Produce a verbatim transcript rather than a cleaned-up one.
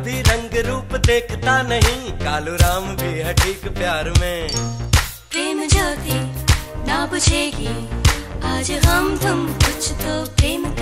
कभी रंग रूप देखता नहीं, कालू राम भी है ठीक प्यार में। प्रेम ज्योति ना बुझेगी आज हम तुम कुछ तो प्रेम